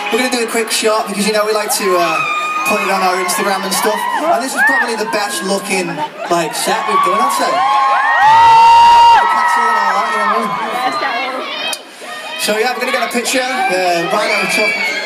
We're going to do a quick shot because, you know, we like to put it on our Instagram and stuff. And this is probably the best looking, like, set we've done, I'd say. The castle and all that, you know what I mean? So yeah, we're going to get a picture right over the top.